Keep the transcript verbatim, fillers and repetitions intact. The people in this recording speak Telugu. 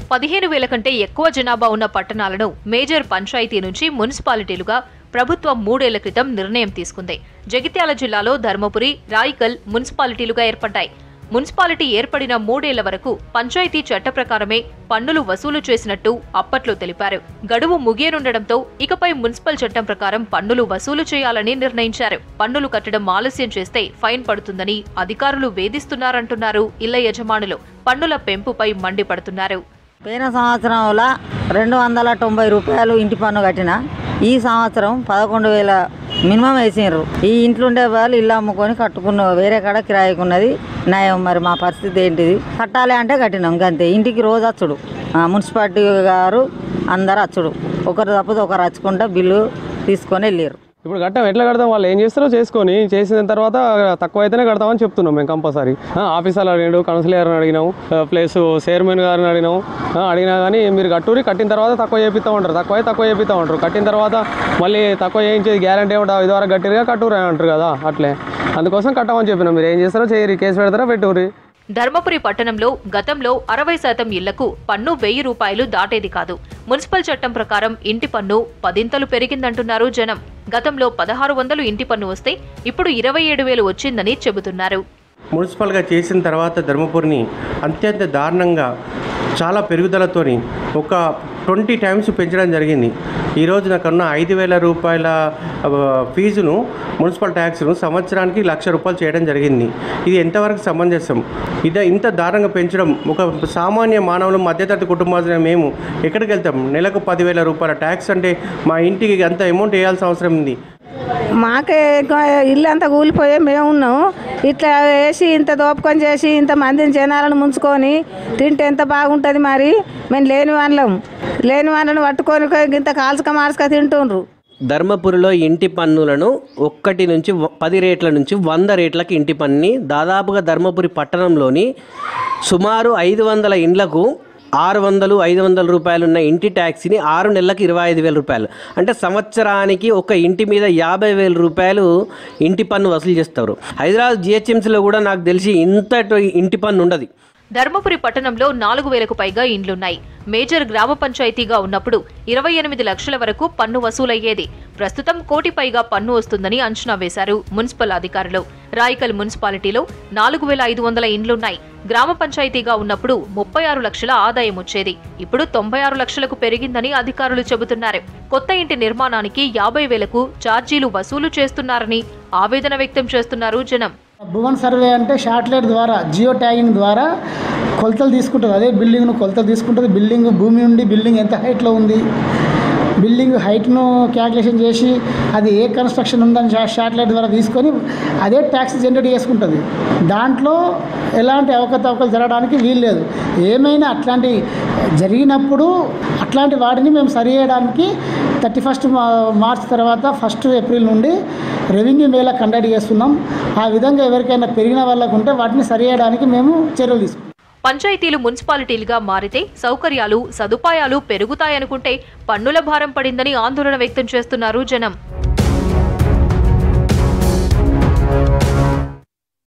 పదిహేను వేల కంటే ఎక్కువ జనాభా ఉన్న పట్టణాలను మేజర్ పంచాయతీ నుంచి మున్సిపాలిటీలుగా ప్రభుత్వం మూడేళ్ల క్రితం నిర్ణయం తీసుకుంది. జగిత్యాల జిల్లాలో ధర్మపురి, రాయికల్ మున్సిపాలిటీలుగా ఏర్పడ్డాయి. మున్సిపాలిటీ ఏర్పడిన మూడేళ్ల వరకు పంచాయతీ చట్ట ప్రకారమే పన్నులు వసూలు చేసినట్టు అప్పట్లో తెలిపారు. గడువు ముగియనుండటంతో ఇకపై మున్సిపల్ చట్టం ప్రకారం పన్నులు వసూలు చేయాలని నిర్ణయించారు. పన్నులు కట్టడం ఆలస్యం చేస్తే ఫైన్ పడుతుందని అధికారులు వేధిస్తున్నారంటున్నారు ఇళ్ల యజమానులు. పన్నుల పెంపుపై మండిపడుతున్నారు. పోయిన సంవత్సరంలో రెండు వందల తొంభై రూపాయలు ఇంటి పన్ను కట్టిన, ఈ సంవత్సరం పదకొండు వేల మినిమం వేసినారు. ఈ ఇంట్లో ఉండే వాళ్ళు ఇల్లు అమ్ముకొని కట్టుకున్న వేరే కాడ కిరాయికున్నది నయం. మరి మా పరిస్థితి ఏంటిది? కట్టాలి అంటే కట్టినాం అంతే. ఇంటికి రోజు వచ్చుడు, మున్సిపాలిటీ గారు అందరు వచ్చుడు, ఒకరు తప్పదు ఒకరు వచ్చుకుంటా బిల్లు తీసుకొని వెళ్ళారు. ఇప్పుడు కట్టాం, ఎట్లా కడతాం? వాళ్ళు ఏం చేస్తారో చేసుకొని చేసిన తర్వాత తక్కువ అయితేనే కడతామని చెప్తున్నాం మేము కంపల్సరీ. ఆఫీసర్లు అడిగాడు, కౌన్సిలర్ని అడిగినాం, ప్లస్ చైర్మన్ గారిని అడిగినాం. అడిగినా కానీ మీరు కట్టూరి కట్టిన తర్వాత తక్కువ చేపిస్తూ ఉంటారు, తక్కువ తక్కువ చేపిస్తూ ఉంటారు. కట్టిన తర్వాత మళ్ళీ తక్కువ చేయించేది గ్యారంటీ ఏమంటారు, ఇదివరకు కట్టిరుగా కట్టూరి అని అంటారు కదా, అట్లే అందుకోసం కట్టమని చెప్పినాం. మీరు ఏం చేస్తారో చేయరు, కేసు పెడతారా పెట్టుర్రి. ధర్మపురి పట్టణంలో గతంలో అరవై శాతం ఇళ్లకు పన్ను వెయ్యి రూపాయలు దాటేది కాదు. మున్సిపల్ చట్టం ప్రకారం ఇంటి పన్ను పదింతలు పెరిగిందంటున్నారు జనం. గతంలో పదహారు వందలు ఇంటి పన్ను వస్తే ఇప్పుడు ఇరవై ఏడు వేలు వచ్చిందని చెబుతున్నారు. మున్సిపల్గా చేసిన తర్వాత ధర్మపురిని అత్యంత దారుణంగా చాలా పెరుగుదలతోని ఒక ట్వంటీ టైమ్స్ పెంచడం జరిగింది. ఈరోజు నాకన్నా ఐదు వేల రూపాయల ఫీజును మున్సిపల్ ట్యాక్స్ను సంవత్సరానికి లక్ష రూపాయలు చేయడం జరిగింది. ఇది ఎంతవరకు సమంజసం? ఇదే ఇంత దారుణంగా పెంచడం ఒక సామాన్య మానవులు మధ్యతరగతి కుటుంబాలు మేము ఎక్కడికి వెళ్తాం? నెలకు పదివేల రూపాయల ట్యాక్స్ అంటే మా ఇంటికి అంత అమౌంట్ వేయాల్సిన అవసరం ఉంది. మాకే ఇల్లు అంతా కూలిపోయే మేము ఉన్నాం. ఇట్లా వేసి ఇంత దోపకం చేసి ఇంత మందిని జనాలను ముంచుకొని తింటే ఎంత బాగుంటుంది? మరి మేము లేని వాళ్ళం, లేని వాళ్ళని పట్టుకొని ఇంత కాల్చుక మార్చుక తింటుండ్రు. ధర్మపురిలో ఇంటి పన్నులను ఒక్కటి నుంచి పది రేట్ల నుంచి వంద రేట్లకి ఇంటి పన్నుని దాదాపుగా ధర్మపురి పట్టణంలోని సుమారు ఐదు వందల ఇండ్లకు ఆరు వందలు ఐదు వందల రూపాయలు ఉన్న ఇంటి ట్యాక్సీని ఆరు నెలలకు ఇరవై ఐదు వేల రూపాయలు అంటే సంవత్సరానికి ఒక ఇంటి మీద యాభై వేల రూపాయలు ఇంటి పన్ను వసూలు చేస్తారు. హైదరాబాద్ జిహెచ్ఎంసీలో కూడా నాకు తెలిసి ఇంత ఇంటి పన్ను ఉండదు. ధర్మపురి పట్టణంలో నాలుగు వేలకు పైగా ఇండ్లున్నాయి. మేజర్ గ్రామ పంచాయతీగా ఉన్నప్పుడు ఇరవై ఎనిమిది లక్షల వరకు పన్ను వసూలయ్యేది. ప్రస్తుతం కోటి పైగా పన్ను వస్తుందని అంచనా వేశారు మున్సిపల్ అధికారులు. రాయికల్ మున్సిపాలిటీలో నాలుగు వేల ఐదు వందల ఇండ్లున్నాయి. గ్రామ పంచాయతీగా ఉన్నప్పుడు ముప్పై ఆరు లక్షల ఆదాయం వచ్చేది. ఇప్పుడు తొంభై ఆరు లక్షలకు పెరిగిందని అధికారులు చెబుతున్నారు. కొత్త ఇంటి నిర్మాణానికి యాభై వేలకు ఛార్జీలు వసూలు చేస్తున్నారని ఆవేదన వ్యక్తం చేస్తున్నారు జనం. భువన్ సర్వే అంటే శాటిలైట్ ద్వారా జియో ట్యాగింగ్ ద్వారా కొలతలు తీసుకుంటుంది. అదే బిల్డింగ్ను కొలతలు తీసుకుంటుంది. బిల్డింగ్ భూమి నుండి బిల్డింగ్ ఎంత హైట్లో ఉంది, బిల్డింగ్ హైట్ను క్యాల్కులేషన్ చేసి అది ఏ కన్స్ట్రక్షన్ ఉందని శాటిలైట్ ద్వారా తీసుకొని అదే ట్యాక్స్ జనరేట్ చేసుకుంటుంది. దాంట్లో ఎలాంటి అవకతవకలు జరగడానికి వీలు లేదు. ఏమైనా అట్లాంటి జరిగినప్పుడు అట్లాంటి వాటిని మేము సరి చేయడానికి థర్టీ ఫస్ట్ మార్చ్ తర్వాత ఫస్ట్ ఏప్రిల్ నుండి రెవెన్యూ మేళా కండక్ట్ చేస్తున్నాం. ఆ విధంగా ఎవరికైనా పెరిగిన వాళ్ళకు ఉంటే వాటిని సరి చేయడానికి మేము చర్యలు తీసుకుంటాం. పంచాయతీలు మున్సిపాలిటీలుగా మారితే సౌకర్యాలు, సదుపాయాలు పెరుగుతాయనుకుంటే పన్నుల భారం పడిందని ఆందోళన వ్యక్తం చేస్తున్నారు జనం.